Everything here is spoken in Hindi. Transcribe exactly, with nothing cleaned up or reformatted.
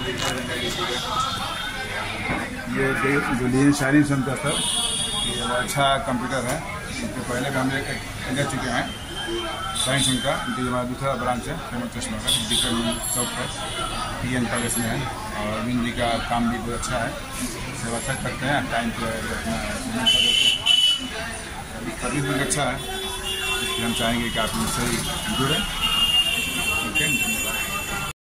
ये जो लिए शायरी सुनता सर, ये अच्छा कंप्यूटर है। इसके पहले भी हम ले ले चुके हैं साइंस उनका। जो हमारा दूसरा ब्रांच है फेमस चश्मा का, डिकर चौक पर टी एन पैलेस में है। और अरविंद जी का काम भी बहुत अच्छा है, सब अच्छा करते हैं, टाइम पर अपना सर्विस भी अच्छा है। इसलिए हम चाहेंगे कि आप इनसे जुड़ें। ओके, धन्यवाद।